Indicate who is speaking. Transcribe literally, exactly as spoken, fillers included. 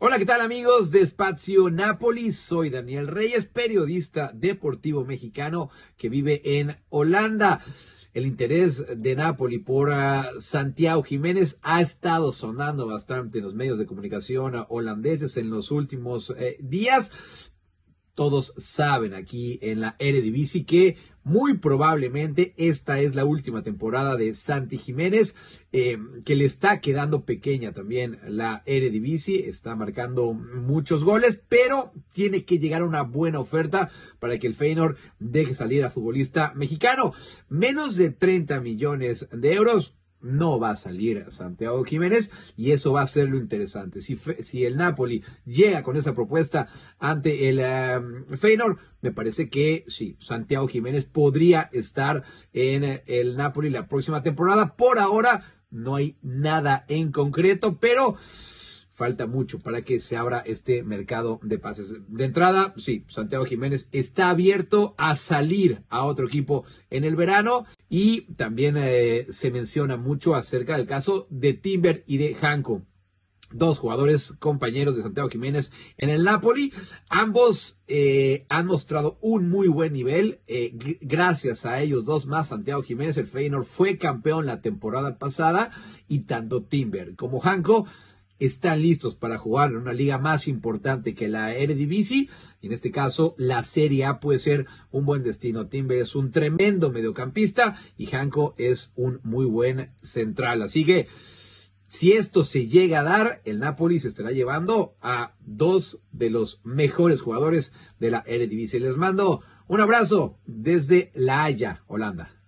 Speaker 1: Hola, ¿qué tal amigos de Espacio Napoli? Soy Daniel Reyes, periodista deportivo mexicano que vive en Holanda. El interés de Napoli por uh, Santiago Jiménez ha estado sonando bastante en los medios de comunicación uh, holandeses en los últimos eh, días. Todos saben aquí en la Eredivisie que muy probablemente esta es la última temporada de Santi Jiménez, eh, que le está quedando pequeña también la Eredivisie, está marcando muchos goles, pero tiene que llegar a una buena oferta para que el Feyenoord deje salir al futbolista mexicano. Menos de treinta millones de euros. No va a salir Santiago Jiménez y eso va a ser lo interesante. Si, si el Napoli llega con esa propuesta ante el um, Feyenoord, me parece que sí, Santiago Jiménez podría estar en el Napoli la próxima temporada. Por ahora no hay nada en concreto, pero falta mucho para que se abra este mercado de pases. De entrada, sí, Santiago Jiménez está abierto a salir a otro equipo en el verano y también eh, se menciona mucho acerca del caso de Timber y de Janko. Dos jugadores compañeros de Santiago Jiménez en el Napoli. Ambos eh, han mostrado un muy buen nivel. Eh, gracias a ellos dos más, Santiago Jiménez, el Feyenoord fue campeón la temporada pasada y tanto Timber como Janko están listos para jugar en una liga más importante que la Eredivisie. En este caso, la Serie A puede ser un buen destino. Timber es un tremendo mediocampista y Janko es un muy buen central. Así que, si esto se llega a dar, el Napoli se estará llevando a dos de los mejores jugadores de la Eredivisie. Les mando un abrazo desde La Haya, Holanda.